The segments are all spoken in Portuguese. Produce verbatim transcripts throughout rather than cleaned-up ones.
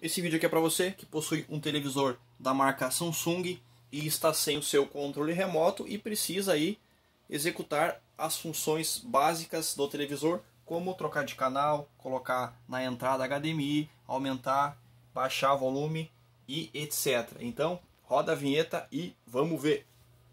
Esse vídeo aqui é para você que possui um televisor da marca Samsung e está sem o seu controle remoto e precisa aí executar as funções básicas do televisor, como trocar de canal, colocar na entrada H D M I, aumentar, baixar volume e etcétera. Então, roda a vinheta e vamos ver!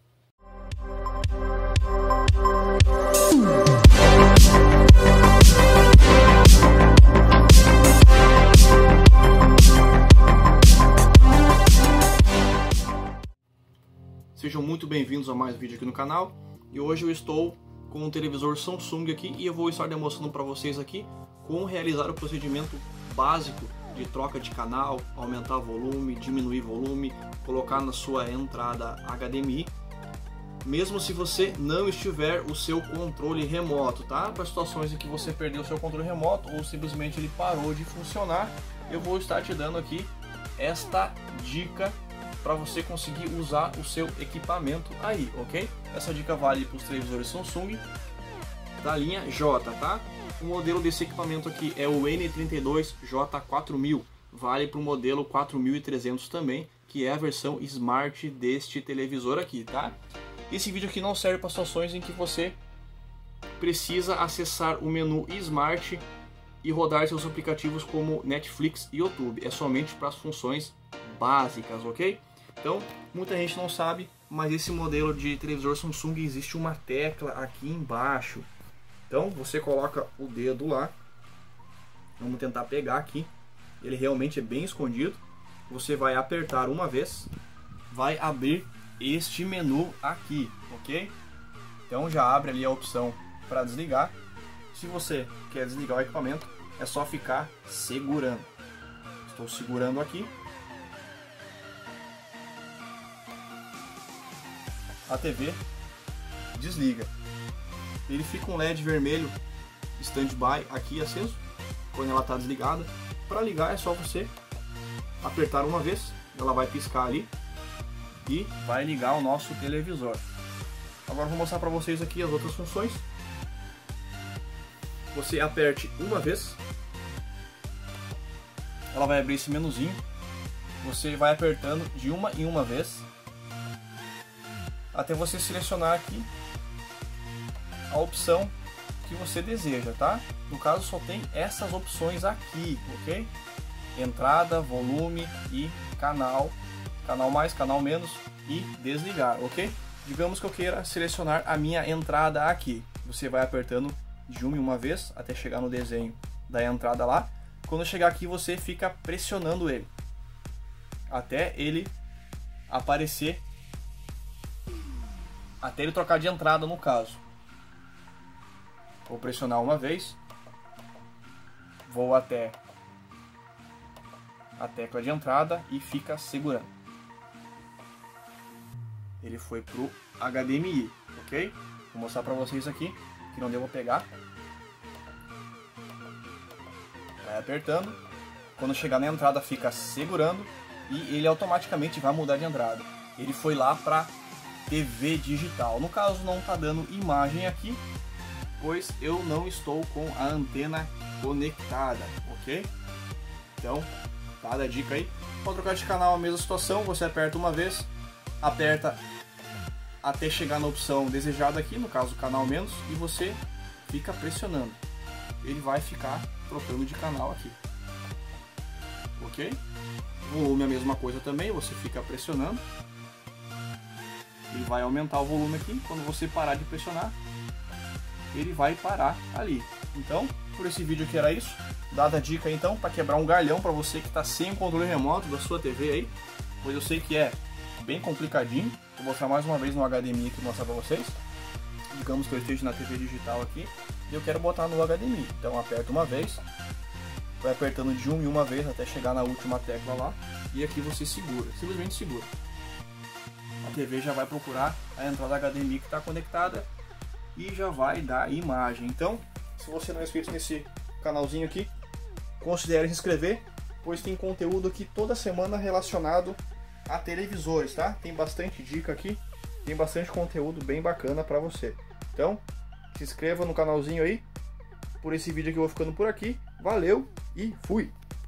Sejam muito bem-vindos a mais um vídeo aqui no canal. E hoje eu estou com um televisor Samsung aqui e eu vou estar demonstrando para vocês aqui como realizar o procedimento básico de troca de canal, aumentar volume, diminuir volume, colocar na sua entrada H D M I, mesmo se você não estiver o seu controle remoto, tá? Para situações em que você perdeu o seu controle remoto ou simplesmente ele parou de funcionar, eu vou estar te dando aqui esta dica para você conseguir usar o seu equipamento aí, ok? Essa dica vale para os televisores Samsung da linha J, tá? O modelo desse equipamento aqui é o N trinta e dois J quatro mil, vale para o modelo quatro mil e trezentos também, que é a versão Smart deste televisor aqui, tá? Esse vídeo aqui não serve para situações em que você precisa acessar o menu Smart e rodar seus aplicativos como Netflix e YouTube, é somente para as funções básicas, ok? Então, muita gente não sabe, mas esse modelo de televisor Samsung existe uma tecla aqui embaixo. Então, você coloca o dedo lá. Vamos tentar pegar aqui. Ele realmente é bem escondido. Você vai apertar uma vez. Vai abrir este menu aqui, ok? Então, já abre ali a opção para desligar. Se você quer desligar o equipamento, é só ficar segurando. Estou segurando aqui. A T V desliga. Ele fica um L E D vermelho standby aqui aceso quando ela está desligada. Para ligar é só você apertar uma vez, ela vai piscar ali e vai ligar o nosso televisor. Agora vou mostrar para vocês aqui as outras funções. Você aperte uma vez, ela vai abrir esse menuzinho. Você vai apertando de uma em uma vez até você selecionar aqui a opção que você deseja, tá? No caso só tem essas opções aqui, ok? Entrada, volume e canal, canal mais, canal menos e desligar, ok? Digamos que eu queira selecionar a minha entrada aqui. Você vai apertando de uma em uma vez até chegar no desenho da entrada lá. Quando chegar aqui você fica pressionando ele até ele aparecer, até ele trocar de entrada no caso. Vou pressionar uma vez, vou até a tecla de entrada e fica segurando. Ele foi pro H D M I, ok? Vou mostrar para vocês aqui que não deu pra pegar. Vai apertando, quando chegar na entrada fica segurando e ele automaticamente vai mudar de entrada. Ele foi lá para T V digital. No caso não está dando imagem aqui, pois eu não estou com a antena conectada, ok? Então, dada a dica aí. Para trocar de canal a mesma situação, você aperta uma vez, aperta até chegar na opção desejada aqui, no caso canal menos, e você fica pressionando. Ele vai ficar trocando de canal aqui, ok? Volume é a mesma coisa também, você fica pressionando. Ele vai aumentar o volume aqui, quando você parar de pressionar, ele vai parar ali. Então, por esse vídeo aqui era isso. Dada a dica então, para quebrar um galhão para você que está sem o controle remoto da sua T V aí, pois eu sei que é bem complicadinho. Vou mostrar mais uma vez no H D M I aqui, mostrar para vocês. Digamos que eu esteja na T V digital aqui e eu quero botar no H D M I. Então aperta uma vez, vai apertando de uma em uma vez até chegar na última tecla lá e aqui você segura, simplesmente segura. A T V já vai procurar a entrada H D M I que está conectada e já vai dar imagem. Então, se você não é inscrito nesse canalzinho aqui, considere se inscrever, pois tem conteúdo aqui toda semana relacionado a televisores, tá? Tem bastante dica aqui, tem bastante conteúdo bem bacana para você. Então, se inscreva no canalzinho aí. Por esse vídeo aqui eu vou ficando por aqui. Valeu e fui!